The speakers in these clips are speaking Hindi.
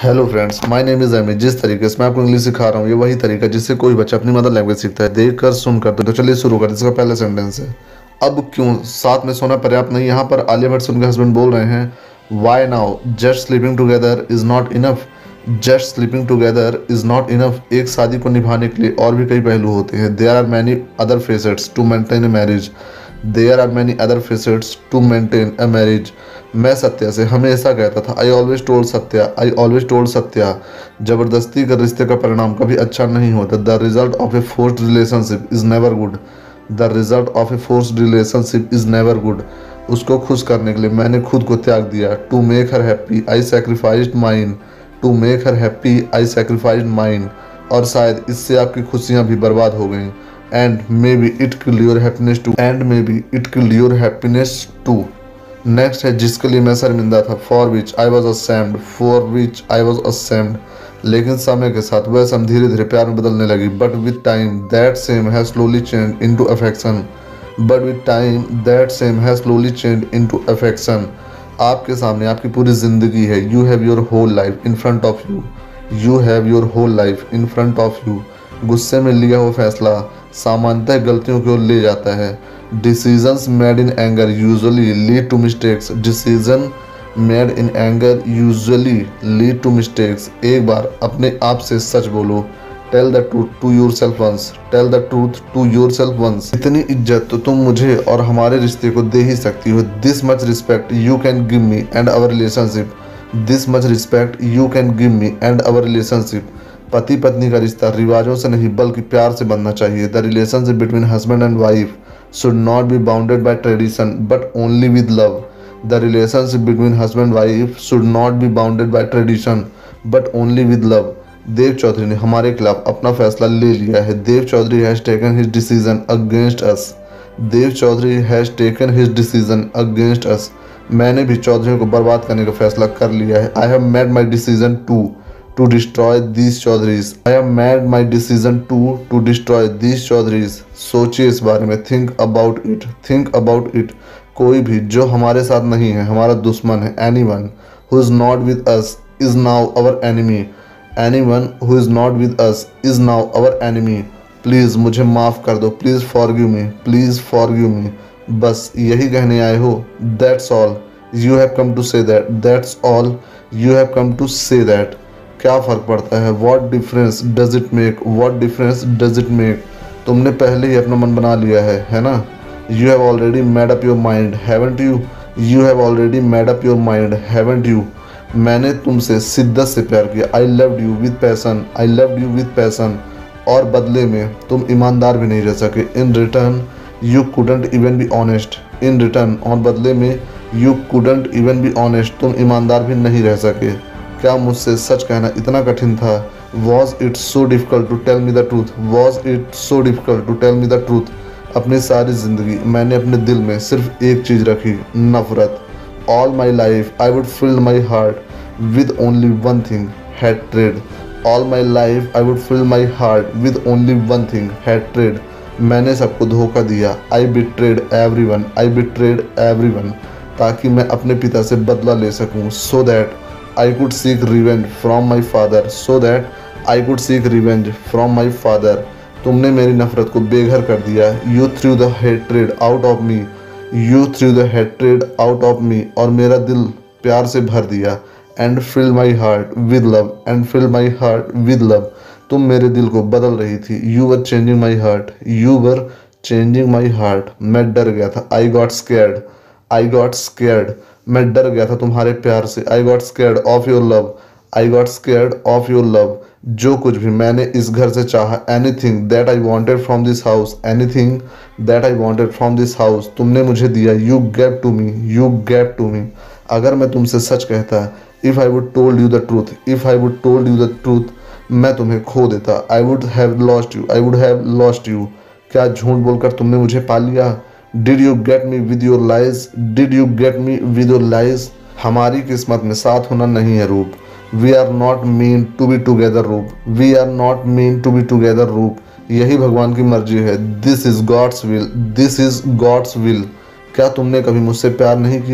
Hello friends, my name is Amit. जिस तरीके से मैं आपको इंग्लिश सिखा रहा हूँ, ये वही तरीका जिससे कोई बच्चा अपनी मदर लैंग्वेज सीखता है। देख कर सुन कर। तो चलिए शुरू करते हैं। इसका पहला सेंटेंस है, अब क्यों साथ में सोना पर्याप्त नहीं। यहाँ पर आलिया भट्ट से उनके हस्बैंड बोल रहे हैं, why now, just sleeping together is not enough. Just sleeping together is not enough. एक शादी को निभाने के लिए और भी कई पहलू होते हैं। There are many other facets to maintain a marriage. There are many other facets to maintain a marriage. मैं सत्या से हमेशा कहता था, I always told Satya, I always told Satya, जबरदस्ती का रिश्ते का परिणाम कभी अच्छा नहीं होता। The result of a forced relationship is never good. The result of a forced relationship is never good. उसको खुश करने के लिए मैंने खुद को त्याग दिया। To make her happy I sacrificed mine. To make her happy I sacrificed mine. और शायद इससे आपकी खुशियाँ भी बर्बाद हो गई। And maybe it kill your happiness too. And maybe it kill your happiness too. Next है, जिसके लिए मैं शर्मिंदा था। For which I was ashamed. For which I was ashamed. लेकिन समय के साथ वह सम धीरे धीरे प्यार में बदलने लगी। But with time that same has slowly change into affection. But with time that same has slowly change into affection. आपके सामने आपकी पूरी जिंदगी है। You have your whole life in front of you. You have your whole life in front of you. गुस्से में लिया हुआ फैसला सामान्यतः गलतियों की ओर ले जाता है। Decisions made in anger usually lead to mistakes. Decision made in anger usually lead to mistakes. एक बार अपने आप से सच बोलो। Tell the truth to yourself once. Tell the truth to yourself once. इतनी इज्जत तो तुम मुझे और हमारे रिश्ते को दे ही सकती हो। This much respect you can give me and our relationship. This much respect you can give me and our relationship. पति पत्नी का रिश्ता रिवाजों से नहीं बल्कि प्यार से बनना चाहिए। The relationship between husband and wife should not be bounded by tradition but only with love. The relationship between husband and wife should not be bounded by tradition but only with love. Dev Chaudhary ने हमारे खिलाफ अपना फैसला ले लिया है। Dev Chaudhary has taken his decision against us. Dev Chaudhary has taken his decision against us. मैंने भी चौधरियों को बर्बाद करने का फैसला कर लिया है। I have made my decision to destroy these Chaudharys. I have made my decision to destroy these Chaudharys. सोचिए इस बारे में। Think about it. Think about it. कोई भी जो हमारे साथ नहीं है हमारा दुश्मन है। Anyone who is not with us is now our enemy. Anyone who is not with us is now our enemy. Please मुझे माफ़ कर दो। Please forgive me. Please forgive me. बस यही कहने आए हो। That's all. You have come to say that. That's all. You have come to say that. क्या फ़र्क पड़ता है। What difference does it make. What difference does it make. तुमने पहले ही अपना मन बना लिया है ना। You have already made up your mind haven't you. You have already made up your mind haven't you. मैंने तुमसे शिद्दत से प्यार किया। I loved you with passion. I loved you with passion. और बदले में तुम ईमानदार भी नहीं रह सके। In return you couldn't even be honest. In return और बदले में you couldn't even be honest. तुम ईमानदार भी नहीं रह सके। क्या मुझसे सच कहना इतना कठिन था। Was it so difficult to tell me the truth. Was it so difficult to tell me the truth. अपनी सारी ज़िंदगी मैंने अपने दिल में सिर्फ एक चीज़ रखी, नफ़रत। All my life I would fill my heart with only one thing, hatred. All my life I would fill my heart with only one thing, hatred. मैंने सबको धोखा दिया। I betrayed everyone. I betrayed everyone. ताकि मैं अपने पिता से बदला ले सकूं। So that I could seek revenge from my father. So that I could seek revenge from my father. तुमने मेरी नफरत को बेघर कर दिया। You threw the hatred out of me. You threw the hatred out of me. और मेरा दिल प्यार से भर दिया। And fill my heart with love. And fill my heart with love. तुम मेरे दिल को बदल रही थी। You were changing my heart. You were changing my heart. मैं डर गया था। I got scared. I got scared. मैं डर गया था तुम्हारे प्यार से। I got scared of your love. I got scared of your love. जो कुछ भी मैंने इस घर से चाहा, anything that I wanted from this house, anything that I wanted from this house, तुमने मुझे दिया। You gave to me. You gave to me. अगर मैं तुमसे सच कहता, if I would told you the truth, if I would told you the truth, मैं तुम्हें खो देता। I would have lost you. I would have lost you. क्या झूठ बोलकर तुमने मुझे पा लिया। Did you get me with your lies? Did you get me with your lies? हमारी किस्मत में साथ होना नहीं है रूप। We are not meant to be together रूप। We are not meant to be together रूप। यही भगवान की मर्जी है। This is God's will. This is God's will. क्या तुमने कभी मुझसे प्यार नहीं किया।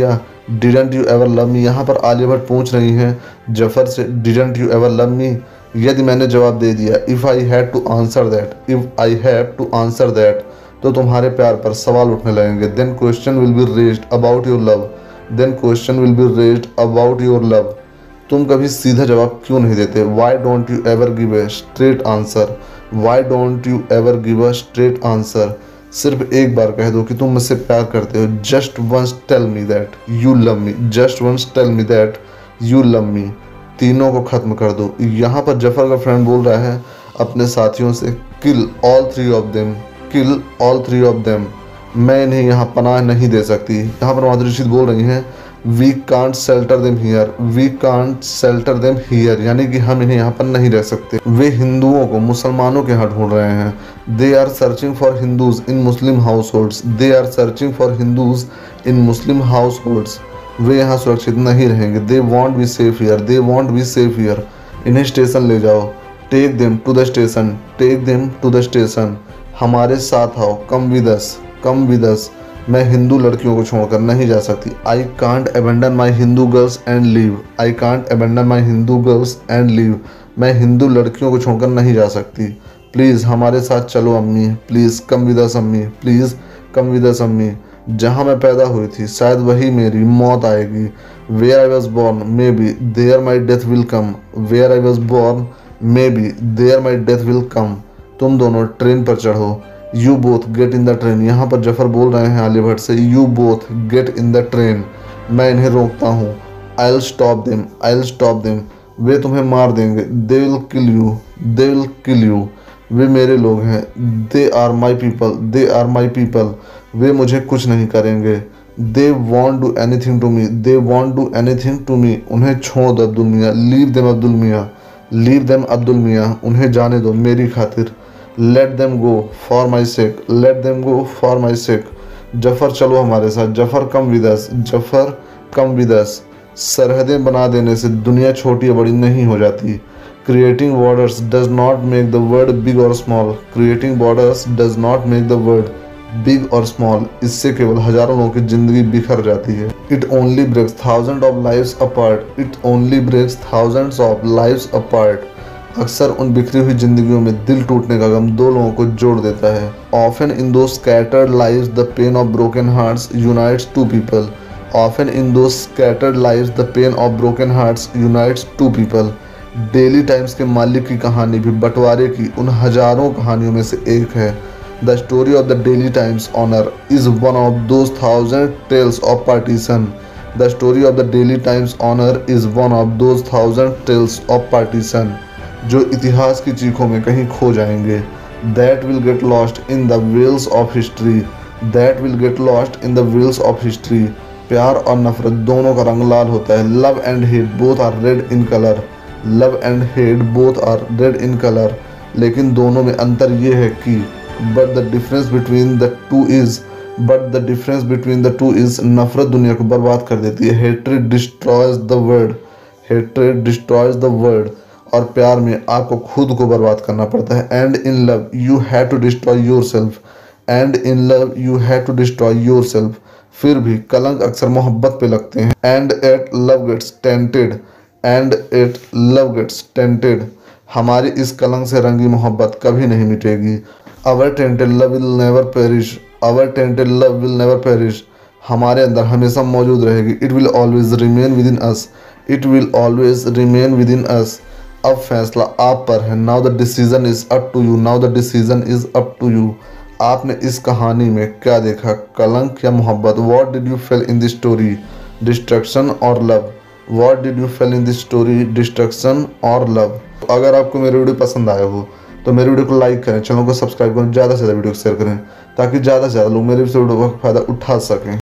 Didn't you ever love me. यहाँ पर आलिया भट्ट पूछ रही हैं जफर से didn't you ever love me. यदि मैंने जवाब दे दिया if I had to answer that, if I have to answer that, तो तुम्हारे प्यार पर सवाल उठने लगेंगे। Then question will be raised about your love, then question will be raised about your love. तुम कभी सीधा जवाब क्यों नहीं देते? Y don't you ever give a straight answer, why don't you ever give a straight answer. सिर्फ एक बार कह दो कि तुम मुझसे प्यार करते हो। Just once tell me that you love me, just once tell me that you love me. तीनों को खत्म कर दो। यहाँ पर जफर का फ्रेंड बोल रहा है अपने साथियों से kill all three of them, kill all three of them. मैं इन्हें यहाँ पनाह नहीं दे सकती। यहाँ पर माधुरी दीक्षित बोल रही हैं we can't shelter them here, we can't shelter them here, यानी कि हम इन्हें यहाँ पर नहीं रह सकते। वे हिंदुओं को मुसलमानों के यहाँ ढूंढ रहे हैं। They are searching for Hindus in Muslim households, they are searching for Hindus in Muslim households. वे यहाँ सुरक्षित नहीं रहेंगे। They won't be safe here, they won't be safe here. इन्हें स्टेशन ले जाओ। Take them to the station, take them to the station. हमारे साथ आओ, कम विद अस, कम विद अस। मैं हिंदू लड़कियों को छोड़कर नहीं जा सकती। I can't abandon my Hindu girls and leave, I can't abandon my Hindu girls and leave. मैं हिंदू लड़कियों को छोड़कर नहीं जा सकती। प्लीज़ हमारे साथ चलो अम्मी, प्लीज़ कम विद अस अम्मी, प्लीज़ कम विद अस अम्मी। जहाँ मैं पैदा हुई थी शायद वही मेरी मौत आएगी। Where I was born maybe there my death will come, where I was born maybe there my death will come. तुम दोनों ट्रेन पर चढ़ो। You both get in the train. यहाँ पर जफर बोल रहे हैं आलिया भट्ट से you both get in the train. मैं इन्हें रोकता हूँ। I will stop them, I will stop them. वे तुम्हें मार देंगे। They will kill you, they will kill you. वे मेरे लोग हैं। They are my people, they are my people. वे मुझे कुछ नहीं करेंगे। They won't do anything to me, they won't do anything to me. उन्हें छोड़ दो अब्दुल मियाँ, लीव देम अब्दुल मियाँ, लीव देम अब्दुल मियाँ। उन्हें जाने दो मेरी खातिर। Let them go for my sake, let them go for my sake. Zafar चलो हमारे साथ, Zafar come with us, Zafar come with us. सरहदें बना देने से दुनिया छोटी या बड़ी नहीं हो जाती। Creating borders does not make the world big or small, creating borders does not make the world big or small. इससे केवल हजारों लोगों की जिंदगी बिखर जाती है। It only breaks thousand of lives apart, it only breaks thousands of lives apart. अक्सर उन बिखरी हुई जिंदगियों में दिल टूटने का गम दो लोगों को जोड़ देता है। Often in those scattered lives the pain of broken hearts unites two people, often in those scattered lives the pain of broken hearts unites two people. Daily Times के मालिक की कहानी भी बंटवारे की उन हजारों कहानियों में से एक है। The story of the Daily Times owner is one of those thousand tales of partition, the story of the Daily Times owner is one of those thousand tales of partition, जो इतिहास की चीखों में कहीं खो जाएंगे। That will get lost in the wails of history, that will get lost in the wails of history. प्यार और नफरत दोनों का रंग लाल होता है। Love and hate both are red in colour, love and hate both are red in colour. लेकिन दोनों में अंतर ये है कि but the difference between the two is, but the difference between the two is, नफरत दुनिया को बर्बाद कर देती है। Hatred destroys the world, hatred destroys the world. और प्यार में आपको खुद को बर्बाद करना पड़ता है। And in love you have to destroy yourself, and in love you have to destroy yourself. फिर भी कलंक अक्सर मोहब्बत पे लगते हैं। And yet love gets tainted, and yet love gets tainted. हमारी इस कलंक से रंगी मोहब्बत कभी नहीं मिटेगी। Our tainted love will never perish, our tainted love will never perish. हमारे अंदर हमेशा मौजूद रहेगी। It will always remain within us, it will always remain within us. अब फैसला आप पर है। Now the decision is up to you, now the decision is up to you. आपने इस कहानी में क्या देखा, कलंक या मोहब्बत? What did you feel in this story, destruction or love? What did you feel in this story, destruction or love? अगर आपको मेरी वीडियो पसंद आया हो तो मेरी वीडियो को लाइक करें, चैनल को सब्सक्राइब करें, ज़्यादा से ज़्यादा वीडियो को शेयर करें ताकि ज़्यादा से ज़्यादा लोग मेरे वीडियो का फ़ायदा उठा सकें।